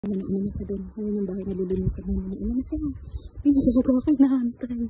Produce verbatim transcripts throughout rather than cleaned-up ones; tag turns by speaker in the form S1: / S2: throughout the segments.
S1: Ano na ano sa doon? Ayun yung bahay nalilinisan mo na. Ano na siya? Hindi sa suga ako inaantay.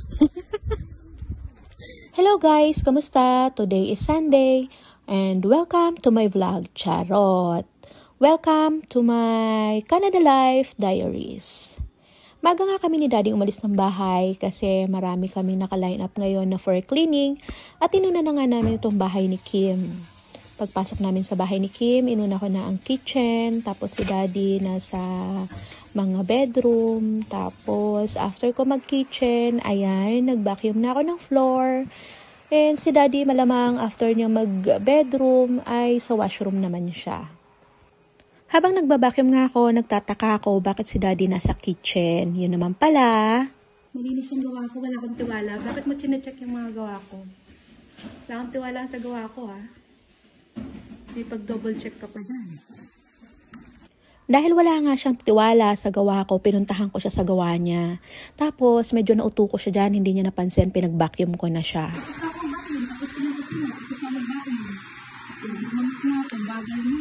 S2: Hello guys! Kamusta? Today is Sunday and welcome to my vlog, Charot! Welcome to my Canada Life Diaries. Maga nga kami ni Daddy umalis ng bahay kasi marami kami naka-line up ngayon na for cleaning at inuna na nga namin itong bahay ni Kim. Pagpasok namin sa bahay ni Kim, inuna ko na ang kitchen, tapos si Daddy nasa mga bedroom, tapos after ko mag-kitchen, ayan, nag-vacuum na ako ng floor. And si Daddy malamang after niya mag-bedroom ay sa washroom naman siya. Habang nagbabacuum nga ako, nagtataka ako bakit si Daddy nasa kitchen. Yun naman pala.
S1: Malinis yung gawa ko, wala akong tiwala. Bakit mo chinecheck yung mga gawa ko? Wala akong tiwala sa gawa ko, ha? May pag-double check ka pa dyan.
S2: Dahil wala nga siyang tiwala sa gawa ko, pinuntahan ko siya sa gawa niya. Tapos, medyo nauto ko siya dyan, hindi niya napansin, pinag-vacuum ko na siya.
S1: Tapos na akong vacuum, tapos ko na kasi na, tapos na mag-vacuum. Pinag-mamit na ito, bagay mo.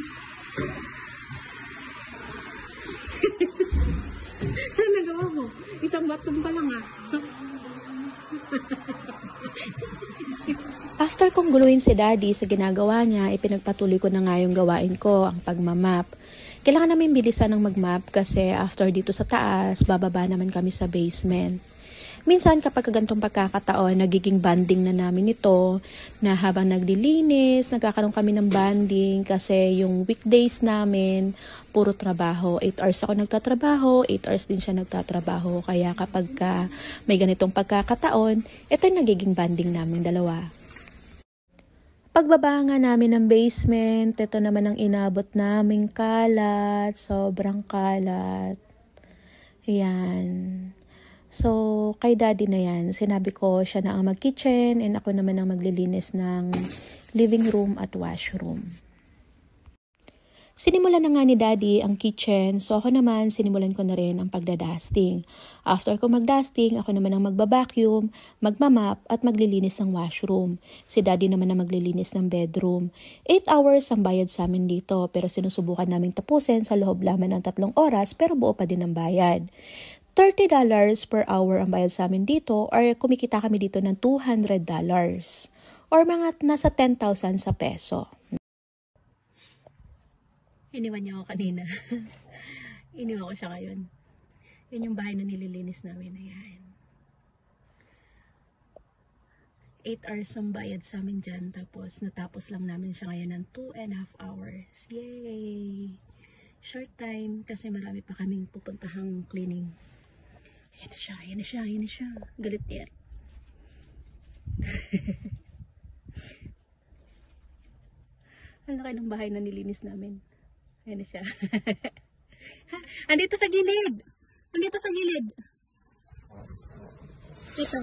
S1: Ano nagawa mo? Isang vacuum pa lang, ha?
S2: After kong guluhin si Daddy sa ginagawa niya, ipinagpatuloy ko na nga yung gawain ko, ang pagmamap. Kailangan namin bilisan ng magmap kasi after dito sa taas, bababa naman kami sa basement. Minsan kapag gantong pagkakataon, nagiging banding na namin ito na habang naglilinis, nagkakaroon kami ng banding kasi yung weekdays namin, puro trabaho. eight hours ako nagtatrabaho, eight hours din siya nagtatrabaho. Kaya kapag ka may ganitong pagkakataon, ito yung nagiging banding namin dalawa. Pagbaba nga namin ng basement, ito naman ang inabot naming kalat, sobrang kalat. Ayan. So, kay Daddy na yan, sinabi ko siya na ang mag-kitchen and ako naman ang maglilinis ng living room at washroom. Sinimulan na nga ni Daddy ang kitchen, so ako naman sinimulan ko na rin ang pagdadusting. After ko magdusting, ako naman ang magbabacuum, magmamap at maglilinis ng washroom. Si Daddy naman ang maglilinis ng bedroom. eight hours ang bayad sa amin dito pero sinusubukan naming tapusin sa loob lamang ng tatlong oras pero buo pa din ang bayad. thirty dollars per hour ang bayad sa amin dito or kumikita kami dito ng two hundred dollars or mga nasa ten thousand sa peso.
S1: Iniwan niya ako kanina. Iniwan ko siya ngayon. Yan yung bahay na nililinis namin. Ayan. eight hours ang bayad sa amin dyan. Tapos natapos lang namin siya ngayon ng two and a half hours. Yay! Short time kasi marami pa kaming pupuntahang cleaning. Ayan na siya, ayan na siya, ayan na siya. Galit yan. Ang laki ng bahay na nilinis namin. Ayan na siya. Andito sa gilid. Andito sa gilid. Ito.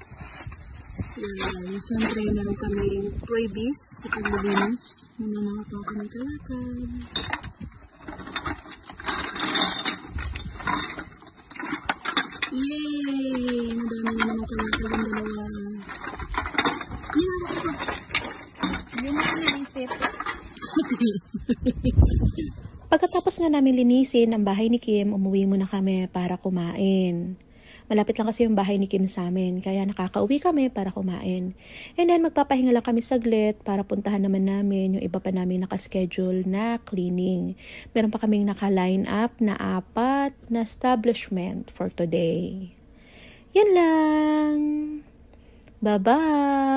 S1: Ayan. Siyempre, meron kami freebies sa paglilinis. Muna nakatawa kami kalakal. Yay! Madami na naman kalakal yung dalawa. Ayan, ito. Ayan na naisip.
S2: Pagkatapos nga namin linisin ang bahay ni Kim, umuwi muna kami para kumain. Malapit lang kasi yung bahay ni Kim sa amin, kaya nakakauwi kami para kumain. And then magpapahinga lang kami saglit para puntahan naman namin yung iba pa namin nakaschedule na cleaning. Meron pa kaming naka-line up na apat na establishment for today. Yan lang! Bye-bye!